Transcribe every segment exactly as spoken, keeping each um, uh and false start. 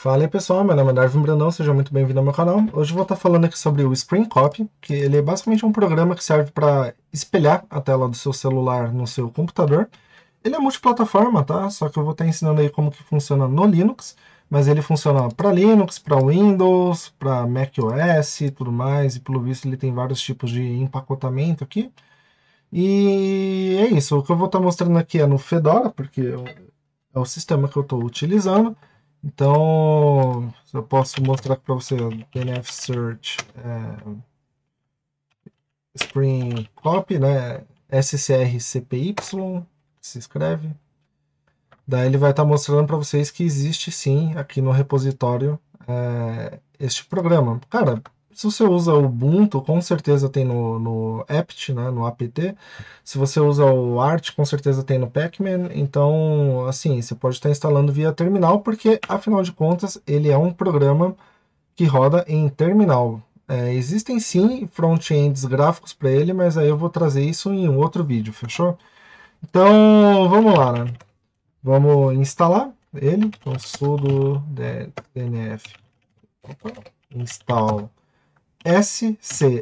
Fala aí pessoal, meu nome é Darwin Brandão, seja muito bem-vindo ao meu canal. Hoje eu vou estar falando aqui sobre o Screen Copy, que ele é basicamente um programa que serve para espelhar a tela do seu celular no seu computador. Ele é multiplataforma, tá? Só que eu vou estar ensinando aí como que funciona no Linux, mas ele funciona para Linux, para Windows, para macOS e tudo mais, e pelo visto ele tem vários tipos de empacotamento aqui. E é isso, o que eu vou estar mostrando aqui é no Fedora, porque é o sistema que eu estou utilizando. Então, eu posso mostrar para você o D N F Search é, Screen Copy, né? S C R C P Y, se escreve. Daí ele vai estar mostrando para vocês que existe sim aqui no repositório é, este programa. Cara, se você usa o Ubuntu, com certeza tem no, no apt, né, no apt. Se você usa o Arch, com certeza tem no Pacman. Então, assim, você pode estar instalando via terminal, porque, afinal de contas, ele é um programa que roda em terminal. É, existem sim front-ends gráficos para ele, mas aí eu vou trazer isso em um outro vídeo, fechou? Então, vamos lá, né? Vamos instalar ele. Então, sudo dnf install scrcpy,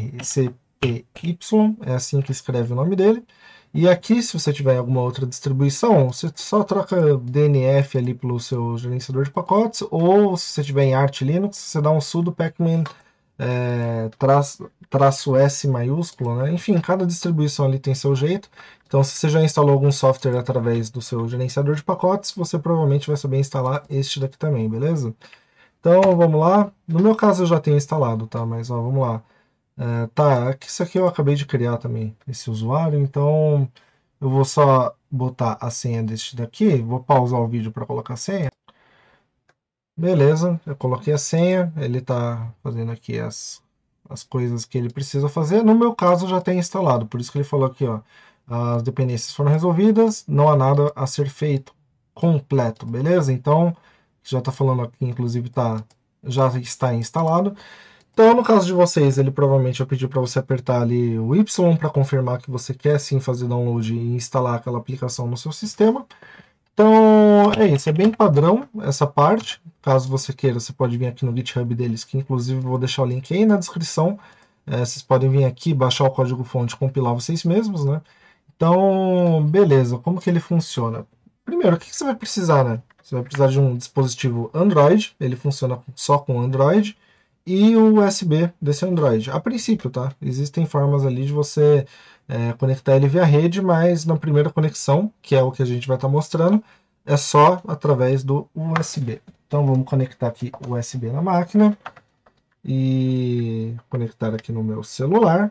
é assim que escreve o nome dele. E aqui, se você tiver alguma outra distribuição, você só troca dnf ali pelo seu gerenciador de pacotes, ou se você tiver em Arch Linux, você dá um sudo pacman é, traço, traço S maiúsculo, né? Enfim, cada distribuição ali tem seu jeito. Então, se você já instalou algum software através do seu gerenciador de pacotes, você provavelmente vai saber instalar este daqui também, beleza? Então, vamos lá. No meu caso, eu já tenho instalado, tá? Mas, ó, vamos lá. É, tá, isso aqui eu acabei de criar também, esse usuário. Então, eu vou só botar a senha deste daqui. Vou pausar o vídeo para colocar a senha. Beleza, eu coloquei a senha. Ele está fazendo aqui as, as coisas que ele precisa fazer. No meu caso, já tem instalado. Por isso que ele falou aqui, ó. As dependências foram resolvidas, não há nada a ser feito completo, beleza? Então, já está falando aqui, inclusive, tá, já está instalado. Então, no caso de vocês, ele provavelmente vai pedir para você apertar ali o Y para confirmar que você quer sim fazer download e instalar aquela aplicação no seu sistema. Então, é isso, é bem padrão essa parte. Caso você queira, você pode vir aqui no GitHub deles, que inclusive vou deixar o link aí na descrição. É, vocês podem vir aqui, baixar o código-fonte e compilar vocês mesmos, né? Então, beleza, como que ele funciona? Primeiro, o que você vai precisar, né? Você vai precisar de um dispositivo Android, ele funciona só com Android, e o U S B desse Android. A princípio, tá? Existem formas ali de você é, conectar ele via rede, mas na primeira conexão, que é o que a gente vai estar mostrando, é só através do U S B. Então vamos conectar aqui o U S B na máquina e conectar aqui no meu celular.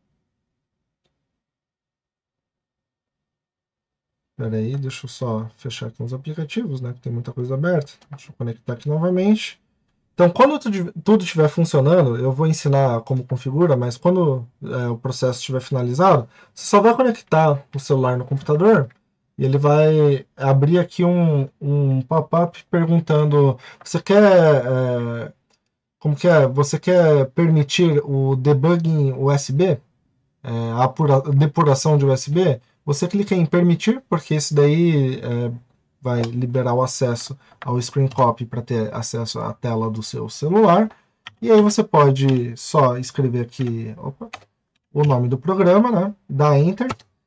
Espera aí, deixa eu só fechar aqui os aplicativos, né? Que tem muita coisa aberta. Deixa eu conectar aqui novamente. Então, quando tudo estiver funcionando, eu vou ensinar como configura, mas quando é, o processo estiver finalizado, você só vai conectar o celular no computador e ele vai abrir aqui um, um pop-up perguntando: você quer, é, como que é? Você quer permitir o debugging U S B, é, a apura, depuração de U S B? Você clica em permitir, porque isso daí é, vai liberar o acesso ao Screen Copy para ter acesso à tela do seu celular. E aí você pode só escrever aqui opa, o nome do programa, né? Dar Enter.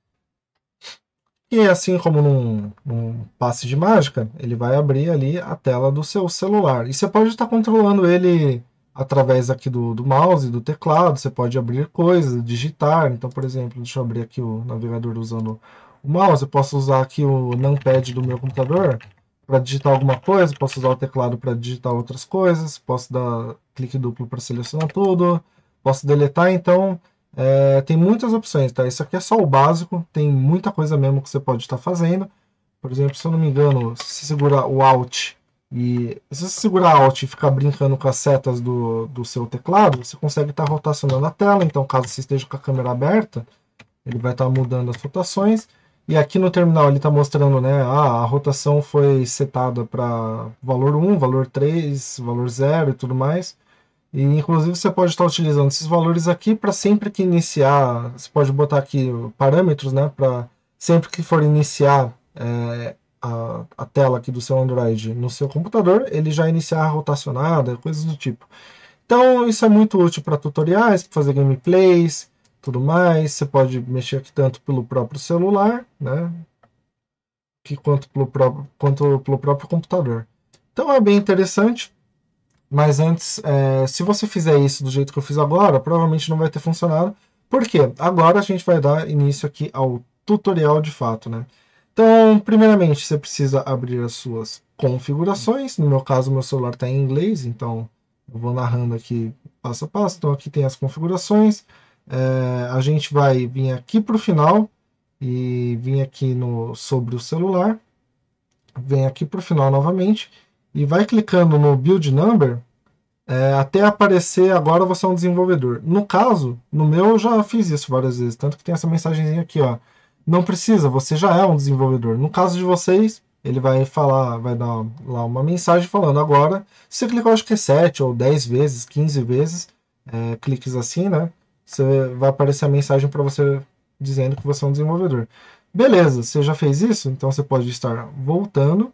E assim como num, num passe de mágica, ele vai abrir ali a tela do seu celular. E você pode estar controlando ele através aqui do, do mouse, do teclado. Você pode abrir coisas, digitar. Então, por exemplo, deixa eu abrir aqui o navegador usando o mouse. Eu posso usar aqui o numpad do meu computador para digitar alguma coisa. Posso usar o teclado para digitar outras coisas. Posso dar clique duplo para selecionar tudo. Posso deletar. Então, é, tem muitas opções, tá? Isso aqui é só o básico, tem muita coisa mesmo que você pode estar fazendo. Por exemplo, se eu não me engano, se você segurar o Alt e se você segurar Alt e ficar brincando com as setas do, do seu teclado, você consegue estar rotacionando a tela. Então, caso você esteja com a câmera aberta, ele vai estar mudando as rotações. E aqui no terminal ele está mostrando, né? Ah, a rotação foi setada para valor um, valor três, valor zero e tudo mais. E inclusive você pode estar utilizando esses valores aqui para sempre que iniciar, você pode botar aqui parâmetros, né, para sempre que for iniciar é, a, a tela aqui do seu Android no seu computador, ele já iniciar a rotacionada, coisas do tipo. Então isso é muito útil para tutoriais, para fazer gameplays, tudo mais. Você pode mexer aqui tanto pelo próprio celular, né, que quanto pelo próprio, quanto pelo próprio computador. Então é bem interessante. Mas antes, é, se você fizer isso do jeito que eu fiz agora, provavelmente não vai ter funcionado. Por quê? Agora a gente vai dar início aqui ao tutorial de fato, né? Então, primeiramente, você precisa abrir as suas configurações. No meu caso, meu celular está em inglês, então eu vou narrando aqui passo a passo. Então, aqui tem as configurações. É, a gente vai vir aqui para o final e vir aqui no, sobre o celular. Vem aqui para o final novamente e vai clicando no Build Number é, até aparecer agora você é um desenvolvedor. No caso, no meu eu já fiz isso várias vezes, tanto que tem essa mensagenzinha aqui, ó. Não precisa, você já é um desenvolvedor. No caso de vocês, ele vai falar, vai dar lá uma mensagem falando agora. Se você clicou, acho que é sete ou dez vezes, quinze vezes, é, cliques assim, né? Você vai aparecer a mensagem para você dizendo que você é um desenvolvedor. Beleza, você já fez isso? Então você pode estar voltando.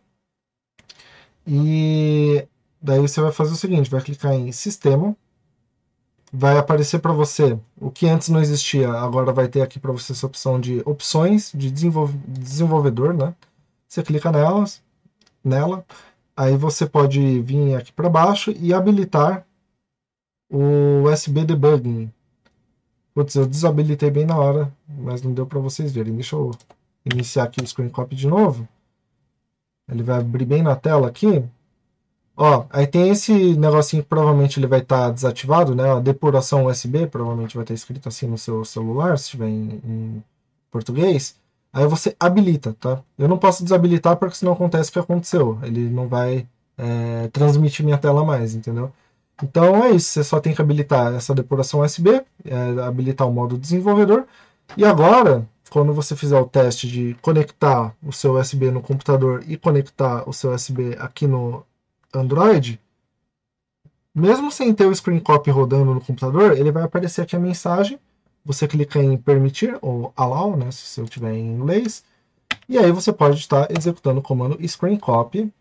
E daí você vai fazer o seguinte, vai clicar em Sistema, vai aparecer para você o que antes não existia, agora vai ter aqui para você essa opção de opções de desenvolve desenvolvedor, né? Você clica nelas, nela, aí você pode vir aqui para baixo e habilitar o U S B Debugging. Putz, eu desabilitei bem na hora, mas não deu para vocês verem. Deixa eu iniciar aqui o Screen Copy de novo. Ele vai abrir bem na tela aqui. Ó, aí tem esse negocinho que provavelmente ele vai estar tá desativado, né? A depuração U S B, provavelmente vai estar escrito assim no seu celular, se estiver em, em português. Aí você habilita, tá? Eu não posso desabilitar porque senão acontece o que aconteceu. Ele não vai é, transmitir minha tela mais, entendeu? Então é isso, você só tem que habilitar essa depuração U S B, é, habilitar o modo desenvolvedor. E agora, quando você fizer o teste de conectar o seu U S B no computador e conectar o seu U S B aqui no Android, mesmo sem ter o Screen Copy rodando no computador, ele vai aparecer aqui a mensagem. Você clica em permitir ou allow, né, se eu tiver em inglês, e aí você pode estar executando o comando Screen Copy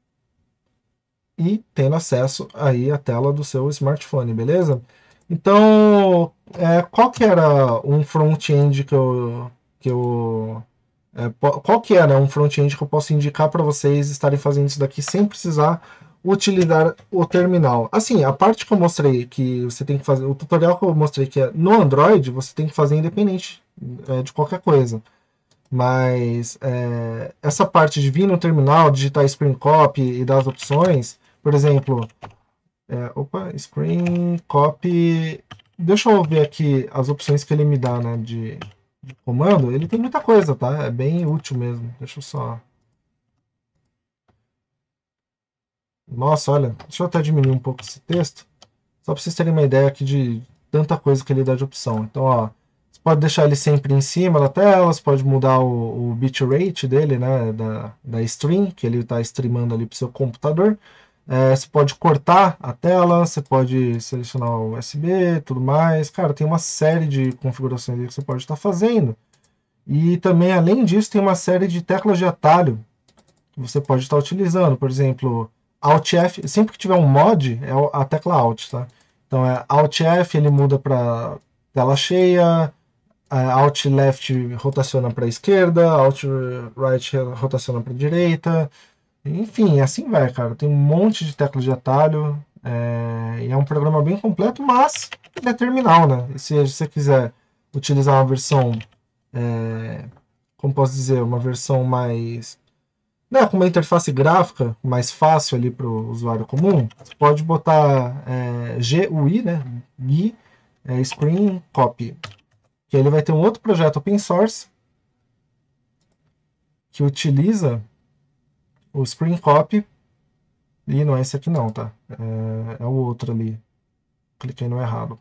e tendo acesso aí à tela do seu smartphone, beleza? Então, é, qual que era um front-end que eu, que eu é, qual que é, né, um front-end que eu posso indicar para vocês estarem fazendo isso daqui sem precisar utilizar o terminal? Assim, a parte que eu mostrei que você tem que fazer, o tutorial que eu mostrei que é no Android, você tem que fazer independente é, de qualquer coisa. Mas é, essa parte de vir no terminal, digitar Screen Copy e dar as opções, por exemplo, é, opa, Screen Copy, deixa eu ver aqui as opções que ele me dá, né, de, de comando. Ele tem muita coisa, tá? É bem útil mesmo. Deixa eu só... Nossa, olha, deixa eu até diminuir um pouco esse texto, só para vocês terem uma ideia aqui de tanta coisa que ele dá de opção. Então, ó, você pode deixar ele sempre em cima da tela, você pode mudar o, o bitrate dele, né, da, da stream, que ele está streamando ali para o seu computador. É, você pode cortar a tela, você pode selecionar o U S B, tudo mais. Cara, tem uma série de configurações que você pode estar fazendo. E também, além disso, tem uma série de teclas de atalho que você pode estar utilizando. Por exemplo, Alt F, sempre que tiver um mod, é a tecla Alt, tá? Então é Alt F, ele muda para tela cheia, Alt Left rotaciona para a esquerda, Alt Right rotaciona para a direita. Enfim, assim vai, cara. Tem um monte de teclas de atalho. É, e é um programa bem completo, mas ele é terminal, né? E se você quiser utilizar uma versão, é, como posso dizer, uma versão mais, né, com uma interface gráfica mais fácil ali para o usuário comum, você pode botar é, G U I, né? G U I, é, Screen Copy. Que aí ele vai ter um outro projeto open source que utiliza o Screen Copy. E não é esse aqui não, tá? É, é o outro ali. Cliquei no errado.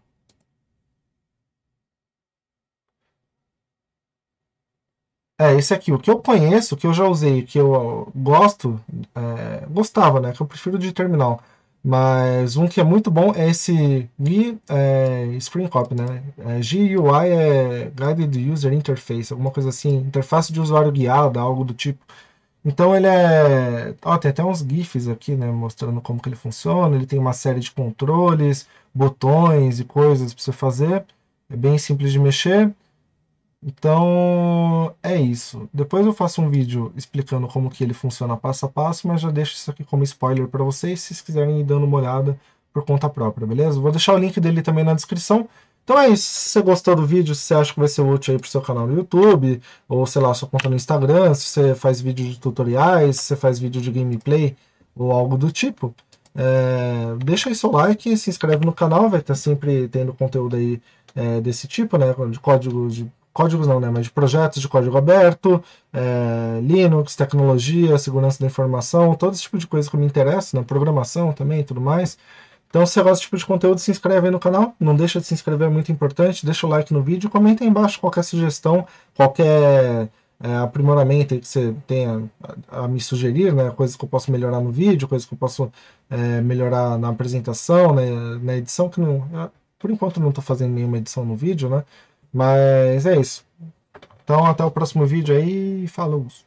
É, esse aqui, o que eu conheço, o que eu já usei, o que eu gosto, é, gostava, né? Que eu prefiro de terminal. Mas um que é muito bom é esse G, é, Screen Copy, né? É, G U I é Guided User Interface, alguma coisa assim, interface de usuário guiada, algo do tipo. Então ele é... Ó, tem até uns GIFs aqui, né, mostrando como que ele funciona. Ele tem uma série de controles, botões e coisas para você fazer. É bem simples de mexer. Então é isso. Depois eu faço um vídeo explicando como que ele funciona passo a passo, mas já deixo isso aqui como spoiler para vocês, se vocês quiserem ir dando uma olhada por conta própria, beleza? Vou deixar o link dele também na descrição. Então é isso. Se você gostou do vídeo, se você acha que vai ser útil aí pro seu canal no YouTube, ou sei lá, sua conta no Instagram, se você faz vídeo de tutoriais, se você faz vídeo de gameplay ou algo do tipo, é, deixa aí seu like, se inscreve no canal, vai estar sempre tendo conteúdo aí é, desse tipo, né? De códigos de códigos não, né, mas de projetos de código aberto, é, Linux, tecnologia, segurança da informação, todo esse tipo de coisa que me interessa, né, programação também e tudo mais. Então, se você gosta desse tipo de conteúdo, se inscreve aí no canal, não deixa de se inscrever, é muito importante, deixa o like no vídeo, comenta aí embaixo qualquer sugestão, qualquer é, aprimoramento aí que você tenha a, a me sugerir, né, coisas que eu posso melhorar no vídeo, coisas que eu posso é, melhorar na apresentação, né, na edição, que não, por enquanto não estou fazendo nenhuma edição no vídeo, né, mas é isso. Então até o próximo vídeo aí. Falou!